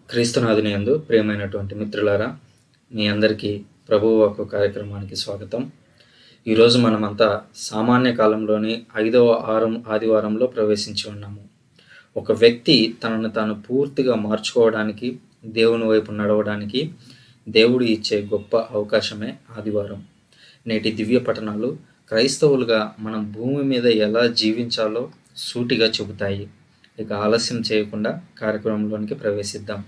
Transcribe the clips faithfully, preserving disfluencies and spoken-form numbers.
క్రీస్తునాథుని యందు ప్రియమైనటువంటి మిత్రులారా, మీ అందరికీ ప్రభువు వాక్కు కార్యక్రమానికి స్వాగతం. ఈరోజు మనమంతా సామాన్య కాలంలోని ఐదవ ఆరం ఆదివారంలో ప్రవేశించి ఉన్నాము. ఒక వ్యక్తి తనను తాను పూర్తిగా మార్చుకోవడానికి, దేవుని వైపు నడవడానికి దేవుడు ఇచ్చే గొప్ప అవకాశమే ఆదివారం. నేటి దివ్య పఠనాలు క్రైస్తవులుగా మనం భూమి మీద ఎలా జీవించాలో సూటిగా చెబుతాయి. ఇక ఆలస్యం చేయకుండా కార్యక్రమంలోనికి ప్రవేశిద్దాం.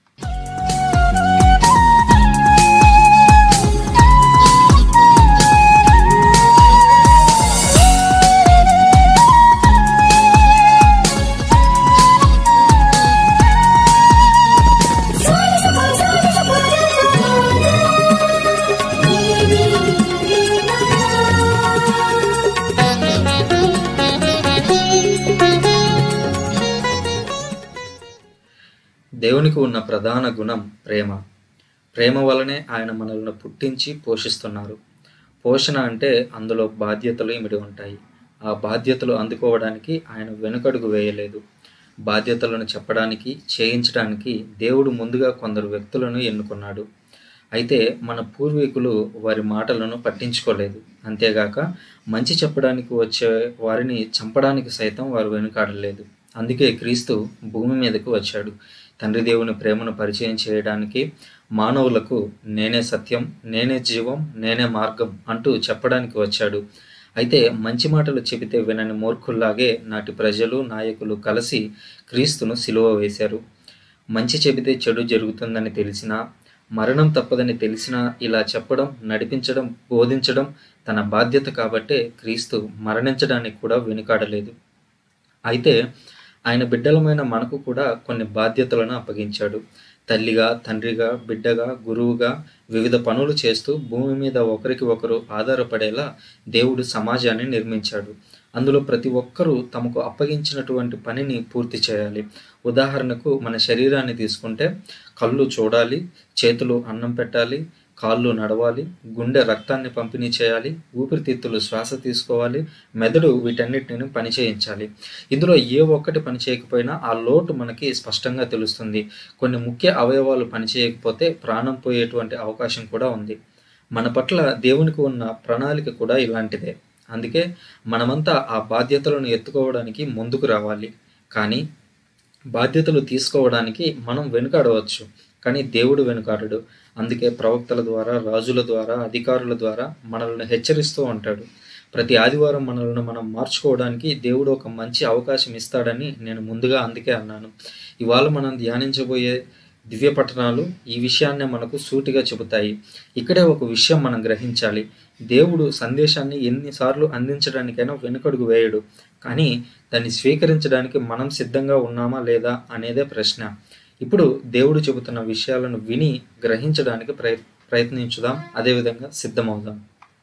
దేవునికి ఉన్న ప్రధాన గుణం ప్రేమ. ప్రేమ వలనే ఆయన మనల్ని పుట్టించి పోషిస్తున్నారు. పోషణ అంటే అందులో బాధ్యతలు ఇమిడి ఉంటాయి. ఆ బాధ్యతలు అందుకోవడానికి ఆయన వెనుకడుగు వేయలేదు. బాధ్యతలను చెప్పడానికి, చేయించడానికి దేవుడు ముందుగా కొందరు వ్యక్తులను ఎన్నుకున్నాడు. అయితే మన పూర్వీకులు వారి మాటలను పట్టించుకోలేదు. అంతేగాక మంచి చెప్పడానికి వచ్చే వారిని చంపడానికి సైతం వారు వెనుకాడలేదు. అందుకే క్రీస్తు భూమి మీదకు వచ్చాడు. తండ్రి దేవుని ప్రేమను పరిచయం చేయడానికి, మానవులకు నేనే సత్యం, నేనే జీవం, నేనే మార్గం అంటూ చెప్పడానికి వచ్చాడు. అయితే మంచి మాటలు చెబితే వినని మూర్ఖుల్లాగే నాటి ప్రజలు, నాయకులు కలిసి క్రీస్తును సిలువ వేశారు. మంచి చెబితే చెడు జరుగుతుందని తెలిసినా, మరణం తప్పదని తెలిసినా ఇలా చెప్పడం, నడిపించడం, బోధించడం తన బాధ్యత కాబట్టే క్రీస్తు మరణించడానికి కూడా వెనుకాడలేదు. అయితే ఆయన బిడ్డలమైన మనకు కూడా కొన్ని బాధ్యతలను అప్పగించాడు. తల్లిగా, తండ్రిగా, బిడ్డగా, గురువుగా వివిధ పనులు చేస్తూ భూమి మీద ఒకరికి ఒకరు ఆధారపడేలా దేవుడు సమాజాన్ని నిర్మించాడు. అందులో ప్రతి ఒక్కరూ తమకు అప్పగించినటువంటి పనిని పూర్తి చేయాలి. ఉదాహరణకు మన శరీరాన్ని తీసుకుంటే కళ్ళు చూడాలి, చేతులు అన్నం పెట్టాలి, కాళ్ళు నడవాలి, గుండె రక్తాన్ని పంపిణీ చేయాలి, ఊపిరితిత్తులు శ్వాస తీసుకోవాలి, మెదడు వీటన్నిటిని పని చేయించాలి. ఇందులో ఏ ఒక్కటి పని చేయకపోయినా ఆ లోటు మనకి స్పష్టంగా తెలుస్తుంది. కొన్ని ముఖ్య అవయవాలు పనిచేయకపోతే ప్రాణం పోయేటువంటి అవకాశం కూడా ఉంది. మన పట్ల దేవునికి ఉన్న ప్రణాళిక కూడా ఇలాంటిదే. అందుకే మనమంతా ఆ బాధ్యతలను ఎత్తుకోవడానికి ముందుకు రావాలి. కానీ బాధ్యతలు తీసుకోవడానికి మనం వెనుకాడవచ్చు, కానీ దేవుడు వెనుకాడడు. అందుకే ప్రవక్తల ద్వారా, రాజుల ద్వారా, అధికారుల ద్వారా మనల్ని హెచ్చరిస్తూ ఉంటాడు. ప్రతి ఆదివారం మనల్ని మనం మార్చుకోవడానికి దేవుడు ఒక మంచి అవకాశం ఇస్తాడని నేను ముందుగా అందుకే అన్నాను. ఇవాళ మనం ధ్యానించబోయే దివ్య పఠనాలు ఈ విషయాన్నే మనకు సూటిగా చెబుతాయి. ఇక్కడే ఒక విషయం మనం గ్రహించాలి. దేవుడు సందేశాన్ని ఎన్నిసార్లు అందించడానికైనా వెనుకడుగు వేయడు. కానీ దాన్ని స్వీకరించడానికి మనం సిద్ధంగా ఉన్నామా లేదా అనేదే ప్రశ్న. ఇప్పుడు దేవుడు చెబుతున్న విషయాలను విని గ్రహించడానికి ప్రయ ప్రయత్నించుదాం అదేవిధంగా సిద్ధమవుదాం.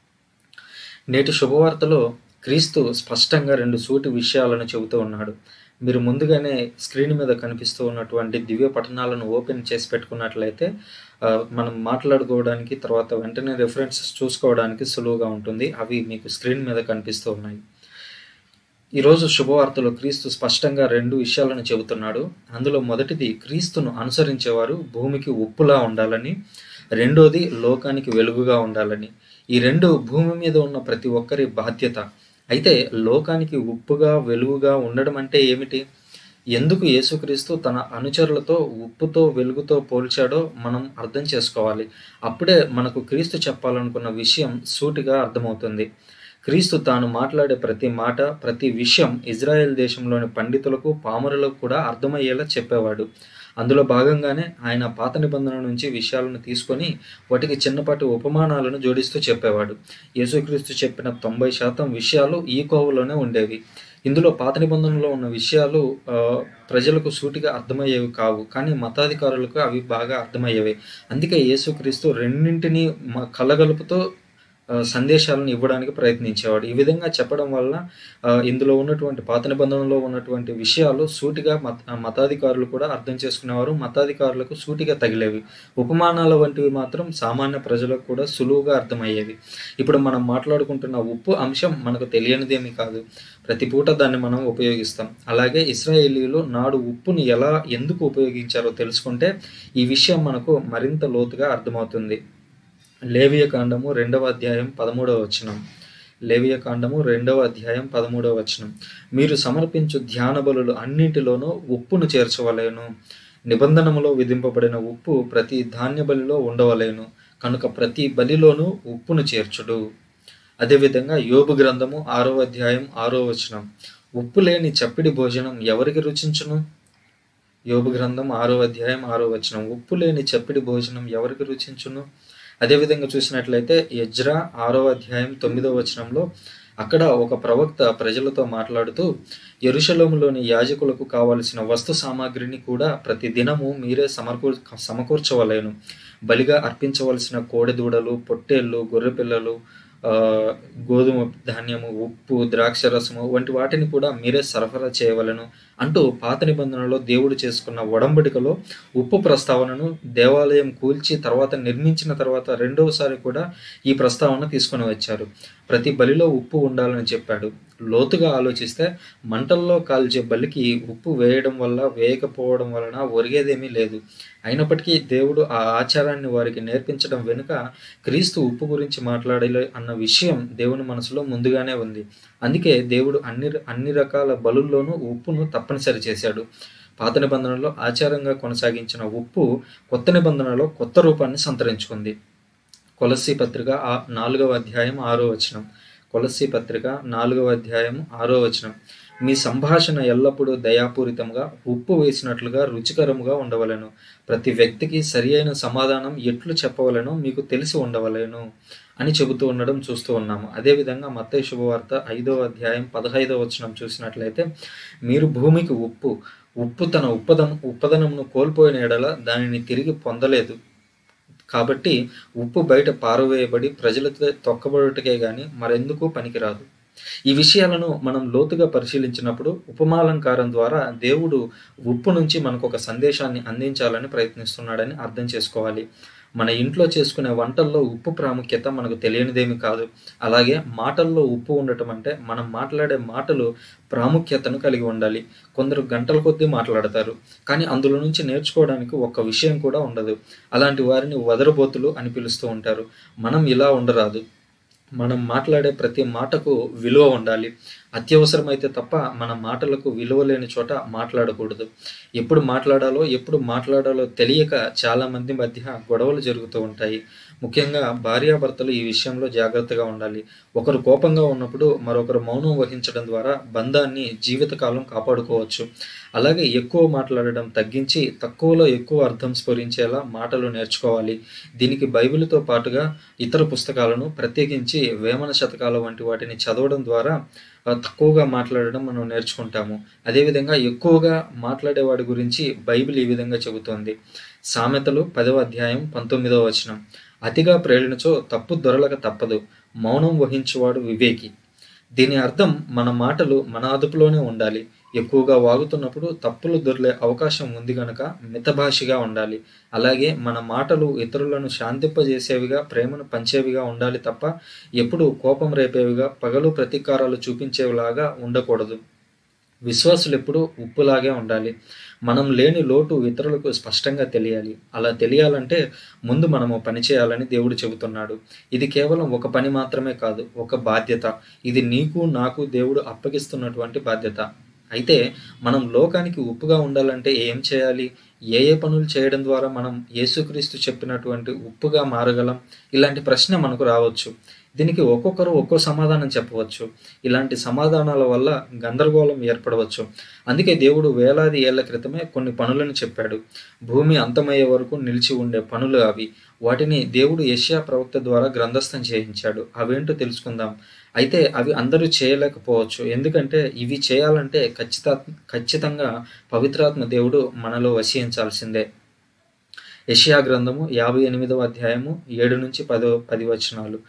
నేటి శుభవార్తలో క్రీస్తు స్పష్టంగా రెండు సూటి విషయాలను చెబుతూ ఉన్నాడు. మీరు ముందుగానే స్క్రీన్ మీద కనిపిస్తూ ఉన్నటువంటి దివ్య పఠనాలను ఓపెన్ చేసి పెట్టుకున్నట్లయితే మనం మాట్లాడుకోవడానికి, తర్వాత వెంటనే రెఫరెన్సెస్ చూసుకోవడానికి సులువుగా ఉంటుంది. అవి మీకు స్క్రీన్ మీద కనిపిస్తూ ఉన్నాయి. ఈరోజు శుభవార్తలో క్రీస్తు స్పష్టంగా రెండు విషయాలను చెబుతున్నాడు. అందులో మొదటిది క్రీస్తును అనుసరించేవారు భూమికి ఉప్పులా ఉండాలని, రెండోది లోకానికి వెలుగుగా ఉండాలని. ఈ రెండు భూమి మీద ఉన్న ప్రతి ఒక్కరి బాధ్యత. అయితే లోకానికి ఉప్పుగా, వెలుగుగా ఉండడం అంటే ఏమిటి? ఎందుకు యేసుక్రీస్తు తన అనుచరులతో ఉప్పుతో, వెలుగుతో పోల్చాడో మనం అర్థం చేసుకోవాలి. అప్పుడే మనకు క్రీస్తు చెప్పాలనుకున్న విషయం సూటిగా అర్థమవుతుంది. క్రీస్తు తాను మాట్లాడే ప్రతి మాట, ప్రతి విషయం ఇజ్రాయెల్ దేశంలోని పండితులకు, పామరులకు కూడా అర్థమయ్యేలా చెప్పేవాడు. అందులో భాగంగానే ఆయన పాత నిబంధన నుంచి విషయాలను తీసుకొని వాటికి చిన్నపాటి ఉపమానాలను జోడిస్తూ చెప్పేవాడు. యేసుక్రీస్తు చెప్పిన తొంభై శాతం విషయాలు ఈ కోవలోనే ఉండేవి. ఇందులో పాత నిబంధనలో ఉన్న విషయాలు ప్రజలకు సూటిగా అర్థమయ్యేవి కావు, కానీ మతాధికారులకు అవి బాగా అర్థమయ్యేవి. అందుకే యేసుక్రీస్తు రెండింటినీ కలగలుపుతో ఆహ్, సందేశాలను ఇవ్వడానికి ప్రయత్నించేవాడు. ఈ విధంగా చెప్పడం వల్ల ఆహ్, ఇందులో ఉన్నటువంటి పాత నిబంధనలో ఉన్నటువంటి విషయాలు సూటిగా మత మతాధికారులు కూడా అర్థం చేసుకునేవారు. మతాధికారులకు సూటిగా తగిలేవి. ఉపమానాల వంటివి మాత్రం సామాన్య ప్రజలకు కూడా సులువుగా అర్థమయ్యేవి. ఇప్పుడు మనం మాట్లాడుకుంటున్న ఉప్పు అంశం మనకు తెలియనిదేమీ కాదు. ప్రతి పూట దాన్ని మనం ఉపయోగిస్తాం. అలాగే ఇశ్రాయేలీయులు నాడు ఉప్పుని ఎలా, ఎందుకు ఉపయోగించారో తెలుసుకుంటే ఈ విషయం మనకు మరింత లోతుగా అర్థమవుతుంది. లేవియ కాండము రెండవ అధ్యాయం పదమూడవ వచనం. లేవియ కాండము రెండవ అధ్యాయం పదమూడవ వచనం. మీరు సమర్పించు ధ్యాన బలులు అన్నింటిలోనూ ఉప్పును చేర్చవలెను. నిబంధనములో విధింపబడిన ఉప్పు ప్రతి ధాన్య బలిలో ఉండవలెను. కనుక ప్రతి బలిలోనూ ఉప్పును చేర్చుడు. అదేవిధంగా యోబు గ్రంథము ఆరో అధ్యాయం ఆరో వచనం. ఉప్పు లేని చప్పిడి భోజనం ఎవరికి రుచించును? యోబు గ్రంథం ఆరో అధ్యాయం ఆరో వచనం. ఉప్పు లేని చప్పిడి భోజనం ఎవరికి రుచించును? అదేవిధంగా చూసినట్లయితే ఎజ్రా ఆరో అధ్యాయం తొమ్మిదో వచనంలో అక్కడ ఒక ప్రవక్త ప్రజలతో మాట్లాడుతూ, యెరూషలేములోని యాజకులకు కావలసిన వస్తు సామాగ్రిని కూడా ప్రతి దినము మీరే సమకూర్ సమకూర్చవలెను. బలిగా అర్పించవలసిన కోడెదూడలు, పొట్టేళ్ళు, గొర్రెపిల్లలు, గోధుమ ధాన్యము, ఉప్పు, ద్రాక్ష రసము వంటి వాటిని కూడా మీరే సరఫరా చేయవలెను అంటూ పాత నిబంధనలో దేవుడు చేసుకున్న ఒడంబడికలో ఉప్పు ప్రస్తావనను దేవాలయం కూల్చి తర్వాత నిర్మించిన తర్వాత రెండవసారి కూడా ఈ ప్రస్తావన తీసుకొని వచ్చారు. ప్రతి బలిలో ఉప్పు ఉండాలని చెప్పాడు. లోతుగా ఆలోచిస్తే మంటల్లో కాల్చే బలికి ఉప్పు వేయడం వల్ల, వేయకపోవడం వలన ఒరిగేదేమీ లేదు. అయినప్పటికీ దేవుడు ఆ ఆచారాన్ని వారికి నేర్పించడం వెనుక క్రీస్తు ఉప్పు గురించి మాట్లాడాలి అన్న విషయం దేవుని మనసులో ముందుగానే ఉంది. అందుకే దేవుడు అన్ని అన్ని రకాల బలుల్లోనూ ఉప్పును తప్పనిసరి చేశాడు. పాత నిబంధనలో ఆచారంగా కొనసాగించిన ఉప్పు కొత్త నిబంధనలో కొత్త రూపాన్ని సంతరించుకుంది. కొలస్సీ పత్రిక ఆ నాలుగవ అధ్యాయం ఆరో వచనం. కొలస్సీ పత్రిక నాలుగవ అధ్యాయం ఆరో వచనం. మీ సంభాషణ ఎల్లప్పుడూ దయాపూరితంగా ఉప్పు వేసినట్లుగా రుచికరముగా ఉండవలెను. ప్రతి వ్యక్తికి సరి అయిన సమాధానం ఎట్లు చెప్పవలెనో మీకు తెలిసి ఉండవలెను అని చెబుతూ ఉండడం చూస్తూ ఉన్నాము. అదేవిధంగా మత్తయి శుభవార్త ఐదవ అధ్యాయం పదహైదవ వచనం చూసినట్లయితే, మీరు భూమికి ఉప్పు. ఉప్పు తన ఉప్పదం ఉప్పదనమును కోల్పోయిన ఎడల దానిని తిరిగి పొందలేదు. కాబట్టి ఉప్పు బయట పారవేయబడి ప్రజలతో తొక్కబడుటకే గాని మరెందుకు పనికిరాదు. ఈ విషయాలను మనం లోతుగా పరిశీలించినప్పుడు ఉపమాలంకారం ద్వారా దేవుడు ఉప్పు నుంచి మనకు ఒక సందేశాన్ని అందించాలని ప్రయత్నిస్తున్నాడని అర్థం చేసుకోవాలి. మన ఇంట్లో చేసుకునే వంటల్లో ఉప్పు ప్రాముఖ్యత మనకు తెలియనిదేమి కాదు. అలాగే మాటల్లో ఉప్పు ఉండటం అంటే మనం మాట్లాడే మాటలు ప్రాముఖ్యతను కలిగి ఉండాలి. కొందరు గంటల కొద్దీ మాట్లాడతారు, కానీ అందులో నుంచి నేర్చుకోవడానికి ఒక్క విషయం కూడా ఉండదు. అలాంటి వారిని వదరబోతులు అని పిలుస్తూ ఉంటారు. మనం ఇలా ఉండరాదు. మనం మాట్లాడే ప్రతి మాటకు విలువ ఉండాలి. అత్యవసరమైతే తప్ప మన మాటలకు విలువ లేని చోట మాట్లాడకూడదు. ఎప్పుడు మాట్లాడాలో ఎప్పుడు మాట్లాడాలో తెలియక చాలామంది మధ్య గొడవలు జరుగుతూ ఉంటాయి. ముఖ్యంగా భార్యాభర్తలు ఈ విషయంలో జాగ్రత్తగా ఉండాలి. ఒకరు కోపంగా ఉన్నప్పుడు మరొకరు మౌనం వహించడం ద్వారా బంధాన్ని జీవితకాలం కాపాడుకోవచ్చు. అలాగే ఎక్కువ మాట్లాడడం తగ్గించి తక్కువలో ఎక్కువ అర్థం స్ఫురించేలా మాటలు నేర్చుకోవాలి. దీనికి బైబిల్తో పాటుగా ఇతర పుస్తకాలను, ప్రత్యేకించి వేమన శతకాల వంటి వాటిని చదవడం ద్వారా తక్కువగా మాట్లాడడం మనం నేర్చుకుంటాము. అదేవిధంగా ఎక్కువగా మాట్లాడేవాడి గురించి బైబిల్ ఈ విధంగా చెబుతోంది. సామెతలు పదవ అధ్యాయం పంతొమ్మిదవ వచనం. అతిగా ప్రేరణచో తప్పు దొరలక తప్పదు, మౌనం వహించువాడు వివేకి. దీని అర్థం మన మాటలు మన అదుపులోనే ఉండాలి. ఎక్కువగా వాగుతున్నప్పుడు తప్పులు దొర్లే అవకాశం ఉంది కనుక మితభాషిగా ఉండాలి. అలాగే మన మాటలు ఇతరులను శాంతింపజేసేవిగా, ప్రేమను పంచేవిగా ఉండాలి తప్ప ఎప్పుడు కోపం రేపేవిగా, పగలు ప్రతీకారాలు చూపించేవిలాగా ఉండకూడదు. విశ్వాసులు ఎప్పుడు ఉప్పులాగే ఉండాలి. మనం లేని లోటు ఇతరులకు స్పష్టంగా తెలియాలి. అలా తెలియాలంటే ముందు మనము పని చేయాలని దేవుడు చెబుతున్నాడు. ఇది కేవలం ఒక పని మాత్రమే కాదు, ఒక బాధ్యత. ఇది నీకు నాకు దేవుడు అప్పగిస్తున్నటువంటి బాధ్యత. అయితే మనం లోకానికి ఉప్పుగా ఉండాలంటే ఏం చేయాలి? ఏ ఏ పనులు చేయడం ద్వారా మనం యేసుక్రీస్తు చెప్పినటువంటి ఉప్పుగా మారగలం? ఇలాంటి ప్రశ్న మనకు రావచ్చు. దీనికి ఒక్కొక్కరు ఒక్కో సమాధానం చెప్పవచ్చు. ఇలాంటి సమాధానాల వల్ల గందరగోళం ఏర్పడవచ్చు. అందుకే దేవుడు వేలాది ఏళ్ల క్రితమే కొన్ని పనులను చెప్పాడు. భూమి అంతమయ్యే వరకు నిలిచి ఉండే పనులు అవి. వాటిని దేవుడు యెషయా ప్రవక్త ద్వారా గ్రంథస్థం చేయించాడు. అవేంటో తెలుసుకుందాం. అయితే అవి అందరూ చేయలేకపోవచ్చు. ఎందుకంటే ఇవి చేయాలంటే ఖచ్చిత ఖచ్చితంగా పవిత్రాత్మ దేవుడు మనలో వసించాల్సిందే. యెషయా గ్రంథము యాభై ఎనిమిదవ అధ్యాయము ఏడు నుంచి పదో పది వచనాలు.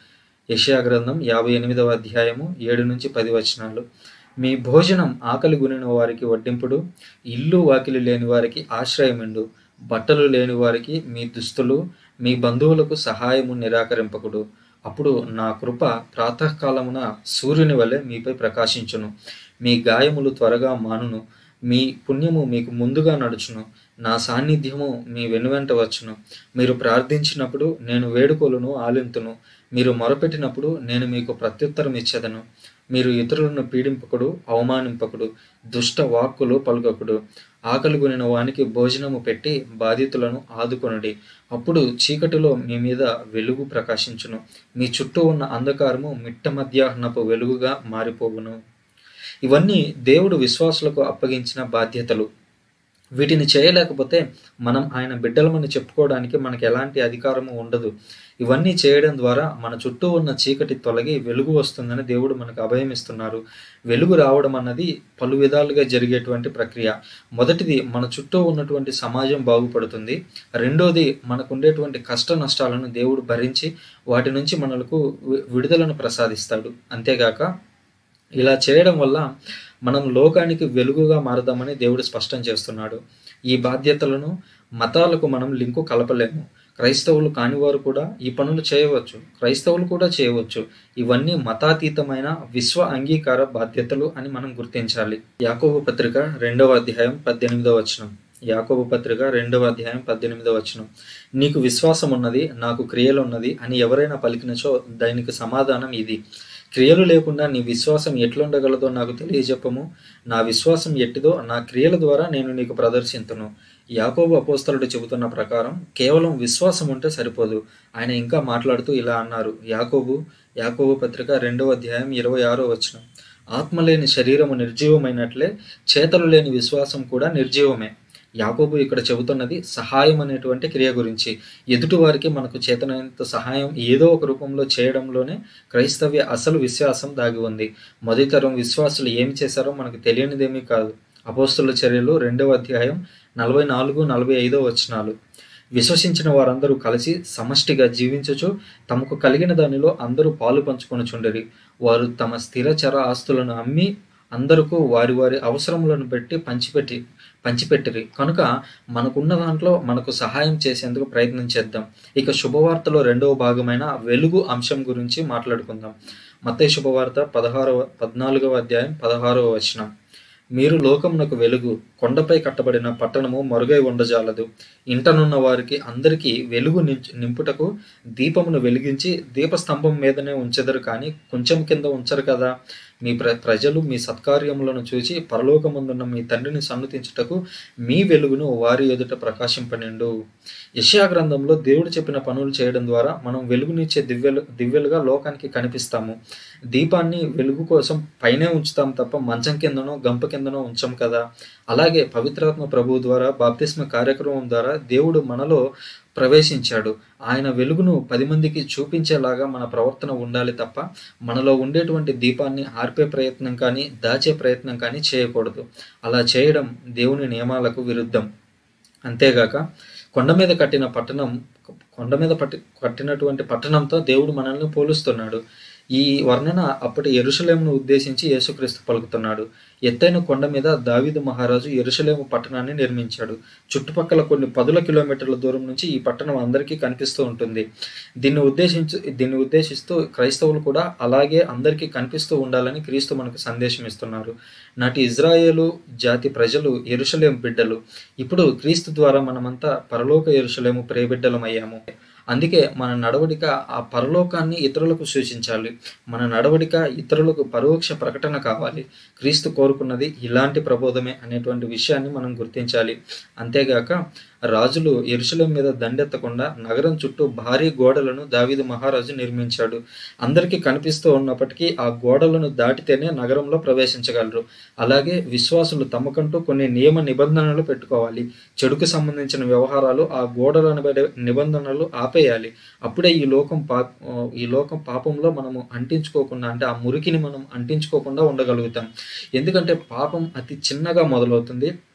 యెషయా గ్రంథం యాభై ఎనిమిదవ అధ్యాయము ఏడు నుంచి పది వచనాలు. మీ భోజనం ఆకలి గునిన వారికి వడ్డింపుడు, ఇల్లు వాకిలి లేని వారికి ఆశ్రయమిండు, బట్టలు లేని వారికి మీ దుస్తులు, మీ బంధువులకు సహాయము నిరాకరింపకుడు. అప్పుడు నా కృప ప్రాతకాలమున సూర్యుని వలె మీపై ప్రకాశించును, మీ గాయములు త్వరగా మానును, మీ పుణ్యము మీకు ముందుగా నడుచును, నా సాన్నిధ్యము మీ వెనువెంట వచ్చును. మీరు ప్రార్థించినప్పుడు నేను వేడుకోలును ఆలింతును, మీరు మొరపెట్టినప్పుడు నేను మీకు ప్రత్యుత్తరం ఇచ్చేదను. మీరు ఇతరులను పీడింపకుడు, అవమానింపకుడు, దుష్ట వాక్కులు పలుకకుడు. ఆకలి కొనిన వానికి భోజనము పెట్టి బాధితులను ఆదుకొనుడి. అప్పుడు చీకటిలో మీ మీద వెలుగు ప్రకాశించును, మీ చుట్టూ ఉన్న అంధకారము మిట్ట మధ్యాహ్నపు వెలుగుగా మారిపోవును. ఇవన్నీ దేవుడు విశ్వాసులకు అప్పగించిన బాధ్యతలు. వీటిని చేయలేకపోతే మనం ఆయన బిడ్డలమని చెప్పుకోవడానికి మనకు ఎలాంటి అధికారము ఉండదు. ఇవన్నీ చేయడం ద్వారా మన చుట్టూ ఉన్న చీకటి తొలగి వెలుగు వస్తుందని దేవుడు మనకు అభయం ఇస్తున్నారు. వెలుగు రావడం అన్నది పలు విధాలుగా జరిగేటువంటి ప్రక్రియ. మొదటిది, మన చుట్టూ ఉన్నటువంటి సమాజం బాగుపడుతుంది. రెండోది, మనకు ఉండేటువంటి కష్ట నష్టాలను దేవుడు భరించి వాటి నుంచి మనకు విడుదలను ప్రసాదిస్తాడు. అంతేగాక ఇలా చేయడం వల్ల మనం లోకానికి వెలుగుగా మారదామని దేవుడు స్పష్టం చేస్తున్నాడు. ఈ బాధ్యతలను మతాలకు మనం లింకు కలపలేము. క్రైస్తవులు కానివారు కూడా ఈ పనులు చేయవచ్చు, క్రైస్తవులు కూడా చేయవచ్చు. ఇవన్నీ మతాతీతమైన విశ్వ అంగీకార బాధ్యతలు అని మనం గుర్తించాలి. యాకోబు పత్రిక రెండవ అధ్యాయం పద్దెనిమిదవ వచనం. యాకోబు పత్రిక రెండవ అధ్యాయం పద్దెనిమిదవ వచనం. నీకు విశ్వాసం ఉన్నది, నాకు క్రియలు ఉన్నది అని ఎవరైనా పలికినచో దానికి సమాధానం ఇది: క్రియలు లేకుండా నీ విశ్వాసం ఎట్లుండగలదో నాకు తెలియజెప్పము. నా విశ్వాసం ఎట్టిదో నా క్రియల ద్వారా నేను నీకు ప్రదర్శింతును. యాకోబు అపోస్తలుడు చెబుతున్న ప్రకారం కేవలం విశ్వాసం ఉంటే సరిపోదు. ఆయన ఇంకా మాట్లాడుతూ ఇలా అన్నారు. యాకోబు యాకోబు పత్రిక రెండవ అధ్యాయం ఇరవై ఆరో వచనం. ఆత్మ లేని శరీరము నిర్జీవమైనట్లే చేతలు లేని విశ్వాసం కూడా నిర్జీవమే. యాకోబు ఇక్కడ చెబుతున్నది సహాయం అనేటువంటి క్రియ గురించి. ఎదుటి వారికి మనకు చేతనైనంత సహాయం ఏదో ఒక రూపంలో చేయడంలోనే క్రైస్తవ్య అసలు విశ్వాసం దాగి ఉంది. మొదటి తరం విశ్వాసులు ఏమి చేశారో మనకు తెలియనిదేమీ కాదు. అపోస్తలుల చర్యలు రెండవ అధ్యాయం నలభై నాలుగు నలభై ఐదో వచనాలు. విశ్వసించిన వారందరూ కలిసి సమష్టిగా జీవించుచు తమకు కలిగిన దానిలో అందరూ పాలు పంచుకొనుచుండిరి. వారు తమ స్థిర చర ఆస్తులను అమ్మి అందరికీ వారి వారి అవసరములను పెట్టి పంచిపెట్టి పంచిపెట్టిరి. కనుక మనకున్న దాంట్లో మనకు సహాయం చేసేందుకు ప్రయత్నం చేద్దాం. ఇక శుభవార్తలో రెండవ భాగమైన వెలుగు అంశం గురించి మాట్లాడుకుందాం. మత్తయి శుభవార్త పదహారవ పద్నాలుగవ అధ్యాయం పదహారవ వచనం. మీరు లోకమునకు వెలుగు, కొండపై కట్టబడిన పట్టణము మరుగై ఉండజాలదు. ఇంటనున్న వారికి అందరికీ వెలుగు నింపుటకు దీపమును వెలిగించి దీపస్తంభం మీదనే ఉంచెదరు, కానీ కొంచెం కింద ఉంచరు కదా. మీ ప్ర ప్రజలు మీ సత్కార్యములను చూచి పరలోకమందున్న మీ తండ్రిని సన్నుతించుటకు మీ వెలుగును వారి ఎదుట ప్రకాశింపనిండు. యెషయా గ్రంథంలో దేవుడు చెప్పిన పనులు చేయడం ద్వారా మనం వెలుగునిచ్చే దివ్యలు దివ్యలుగా లోకానికి కనిపిస్తాము. దీపాన్ని వెలుగు కోసం పైనే ఉంచుతాం తప్ప మంచం కిందనో గంప కిందనో ఉంచం కదా. అలాగే పవిత్రాత్మ ప్రభువు ద్వారా బాప్తిస్మ కార్యక్రమం ద్వారా దేవుడు మనలో ప్రవేశించాడు. ఆయన వెలుగును పది మందికి చూపించేలాగా మన ప్రవర్తన ఉండాలి తప్ప మనలో ఉండేటువంటి దీపాన్ని ఆర్పే ప్రయత్నం కానీ దాచే ప్రయత్నం కానీ చేయకూడదు. అలా చేయడం దేవుని నియమాలకు విరుద్ధం. అంతేగాక కొండ మీద కట్టిన పట్టణం కొండ మీద పట్టి కట్టినటువంటి పట్టణంతో దేవుడు మనల్ని పోలుస్తున్నాడు. ఈ వర్ణన అప్పటి యెరూషలేమును ఉద్దేశించి యేసుక్రీస్తు పలుకుతున్నాడు. ఎత్తైన కొండ మీద దావీదు మహారాజు యెరూషలేము పట్టణాన్ని నిర్మించాడు. చుట్టుపక్కల కొన్ని పదుల కిలోమీటర్ల దూరం నుంచి ఈ పట్టణం అందరికీ కనిపిస్తూ ఉంటుంది. దీన్ని ఉద్దేశించు దీన్ని ఉద్దేశిస్తూ క్రైస్తవులు కూడా అలాగే అందరికీ కనిపిస్తూ ఉండాలని క్రీస్తు మనకు సందేశం ఇస్తున్నారు. నాటి ఇజ్రాయేలు జాతి ప్రజలు యెరూషలేము బిడ్డలు. ఇప్పుడు క్రీస్తు ద్వారా మనమంతా పరలోక యెరూషలేము ప్రియబిడ్డలమయ్యాము. అందుకే మన నడవడిక ఆ పరలోకాన్ని ఇతరులకు సూచించాలి. మన నడవడిక ఇతరులకు పరోక్ష ప్రకటన కావాలి. క్రీస్తు కోరుకున్నది ఇలాంటి ప్రబోధమే అనేటువంటి విషయాన్ని మనం గుర్తించాలి. అంతేగాక రాజులు యెరూషలేము మీద దండెత్తకుండా నగరం చుట్టూ భారీ గోడలను దావీదు మహారాజు నిర్మించాడు. అందరికీ కనిపిస్తూ ఉన్నప్పటికీ ఆ గోడలను దాటితేనే నగరంలో ప్రవేశించగలరు. అలాగే విశ్వాసులు తమకంటూ కొన్ని నియమ నిబంధనలు పెట్టుకోవాలి. చెడుకు సంబంధించిన వ్యవహారాలు ఆ గోడల నిబంధనలు ఆపేయాలి. అప్పుడే ఈ లోకం పా ఈ లోకం పాపంలో మనము అంటించుకోకుండా, అంటే ఆ మురికిని మనం అంటించుకోకుండా ఉండగలుగుతాం. ఎందుకంటే పాపం అతి చిన్నగా మొదలవుతుంది,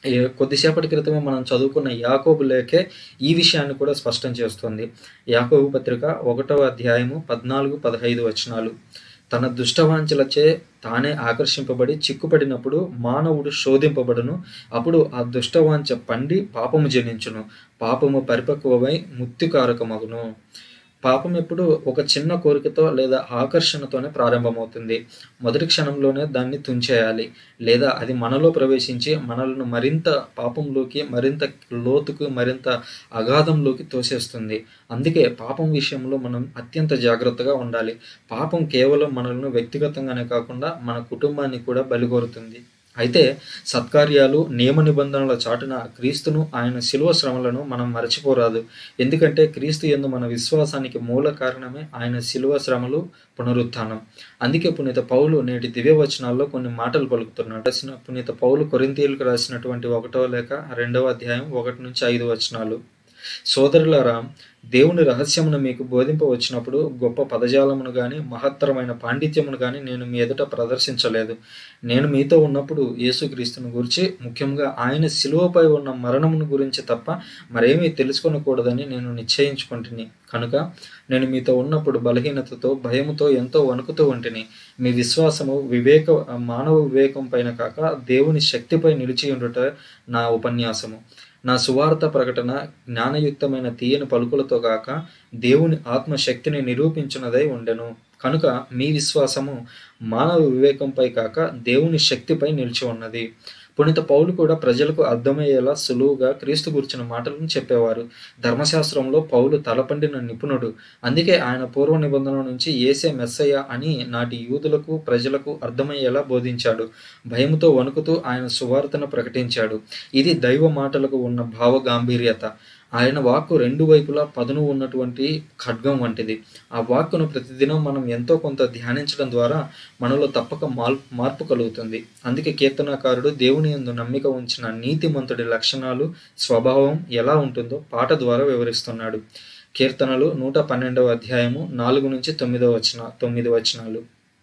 ఏ కొద్దిసేపటి క్రితమే మనం చదువుకున్న యాకోబు లేఖే ఈ విషయాన్ని కూడా స్పష్టం చేస్తుంది. యాకోబు పత్రిక ఒకటవ అధ్యాయము పద్నాలుగు పదహైదు వచనాలు. తన దుష్టవాంఛలచే తానే ఆకర్షింపబడి చిక్కుపడినప్పుడు మానవుడు శోధింపబడును. అప్పుడు ఆ దుష్టవాంఛ పండి పాపము జనించును. పాపము పరిపక్వమై మృత్యుకారకమగును. పాపం ఎప్పుడు ఒక చిన్న కోరికతో లేదా ఆకర్షణతోనే ప్రారంభమవుతుంది. మొదటి క్షణంలోనే దాన్ని తుంచేయాలి, లేదా అది మనలో ప్రవేశించి మనలను మరింత పాపంలోకి, మరింత లోతుకు, మరింత అగాధంలోకి తోసేస్తుంది. అందుకే పాపం విషయంలో మనం అత్యంత జాగ్రత్తగా ఉండాలి. పాపం కేవలం మనలను వ్యక్తిగతంగానే కాకుండా మన కుటుంబాన్ని కూడా బలిగోరుతుంది. అయితే సత్కార్యాలు, నియమ నిబంధనల చాటున క్రీస్తును, ఆయన శిలువ శ్రమలను మనం మరచిపోరాదు. ఎందుకంటే క్రీస్తు యందు మన విశ్వాసానికి మూల కారణమే ఆయన శిలువ శ్రమలు, పునరుత్థానం. అందుకే పునీత పౌలు నేటి దివ్యవచనాల్లో కొన్ని మాటలు పలుకుతున్నాడు. రాసిన పునీత పౌలు కొరింథీయులకు రాసినటువంటి ఒకటవ లేఖ రెండవ అధ్యాయం ఒకటి నుంచి ఐదు వచనాలు. సోదరులారా, దేవుని రహస్యమును మీకు బోధింపవచ్చినప్పుడు గొప్ప పదజాలమును గాని, మహత్తరమైన పాండిత్యమును గాని నేను మీ ఎదుట ప్రదర్శించలేదు. నేను మీతో ఉన్నప్పుడు యేసుక్రీస్తును గురించి, ముఖ్యంగా ఆయన శిలువపై ఉన్న మరణమును గురించి తప్ప మరేమీ తెలుసుకొనకూడదని నేను నిశ్చయించుకుంటుని. కనుక నేను మీతో ఉన్నప్పుడు బలహీనతతో, భయముతో, ఎంతో వణుకుతూ ఉంటిని. మీ విశ్వాసము వివేక మానవ వివేకం పైన కాక దేవుని శక్తిపై నిలిచి ఉండుట నా ఉపన్యాసము. నా సువార్త ప్రకటన జ్ఞానయుక్తమైన తీయని పలుకులతో గాక దేవుని ఆత్మశక్తిని నిరూపించున్నదై ఉండెను. కనుక మీ విశ్వాసము మానవ వివేకంపై కాక దేవుని శక్తిపై నిలిచి ఉన్నది. పునీత పౌలు కూడా ప్రజలకు అర్థమయ్యేలా సులువుగా క్రీస్తు గురించిన మాటలను చెప్పేవారు. ధర్మశాస్త్రంలో పౌలు తలపండిన నిపుణుడు. అందుకే ఆయన పూర్వ నిబంధన నుంచి యేసే మెస్సయ్య అని నాటి యూదులకు, ప్రజలకు అర్థమయ్యేలా బోధించాడు. భయముతో వణుకుతూ ఆయన సువార్తను ప్రకటించాడు. ఇది దైవ మాటలకు ఉన్న భావ గాంభీర్యత. ఆయన వాక్కు రెండు వైపులా పదును ఉన్నటువంటి ఖడ్గం వంటిది. ఆ వాక్కును ప్రతిదినం మనం ఎంతో కొంత ధ్యానించడం ద్వారా మనలో తప్పక మాల్ మార్పు కలుగుతుంది. అందుకే కీర్తనాకారుడు దేవుని యందు నమ్మిక ఉంచిన నీతిమంతుడి లక్షణాలు, స్వభావం ఎలా ఉంటుందో పాట ద్వారా వివరిస్తున్నాడు. కీర్తనలు నూట పన్నెండవ అధ్యాయము నాలుగు నుంచి తొమ్మిదవ వచన తొమ్మిది వచనాలు.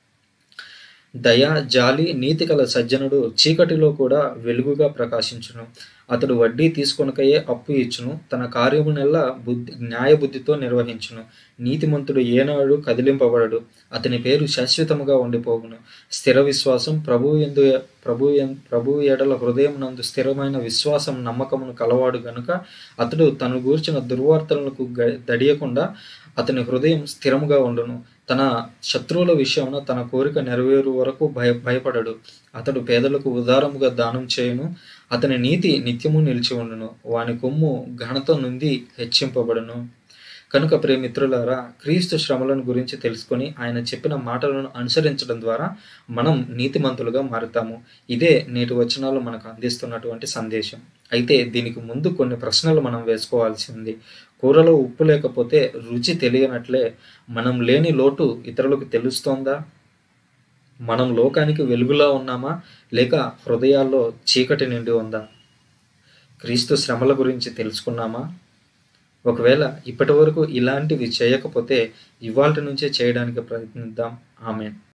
దయ, జాలి, నీతి కల సజ్జనుడు చీకటిలో కూడా వెలుగుగా ప్రకాశించును. అతడు వడ్డీ తీసుకొనకయే అప్పు ఇచ్చును. తన కార్యమునెల్లా బుద్ధి న్యాయబుద్ధితో నిర్వహించును. నీతిమంతుడు ఏనాడు కదిలింపబడడు. అతని పేరు శాశ్వతముగా ఉండిపోవును. స్థిర విశ్వాసం ప్రభువు యందు ప్రభు ప్రభు ఎడల హృదయం నందు స్థిరమైన విశ్వాసం, నమ్మకమును కలవాడు గనుక అతడు తను గూర్చిన దుర్వార్తలకు దడియకుండా అతని హృదయం స్థిరముగా ఉండును. తన శత్రువుల విషయమున తన కోరిక నెరవేరు వరకు భయ భయపడడు. అతడు పేదలకు ఉదారముగా దానం చేయును. అతని నీతి నిత్యము నిలిచి ఉండును. వాని కొమ్ము ఘనత నుండి హెచ్చింపబడును. కనుక ప్రియమిత్రులారా, క్రీస్తు శ్రమలను గురించి తెలుసుకొని ఆయన చెప్పిన మాటలను అనుసరించడం ద్వారా మనం నీతిమంతులుగా మారుతాము. ఇదే నేటి వచనాలు మనకు అందిస్తున్నటువంటి సందేశం. అయితే దీనికి ముందు కొన్ని ప్రశ్నలు మనం వేసుకోవాల్సి ఉంది. కూరలో ఉప్పు లేకపోతే రుచి తెలియనట్లే మనం లేని లోటు ఇతరులకు తెలుస్తోందా? మనం లోకానికి వెలుగులా ఉన్నామా, లేక హృదయాల్లో చీకటి నిండి ఉందా? క్రీస్తు శ్రమల గురించి తెలుసుకున్నామా? ఒకవేళ ఇప్పటి వరకు ఇలాంటివి చేయకపోతే ఇవాల్టి నుంచే చేయడానికి ప్రయత్నిద్దాం. ఆమేన్.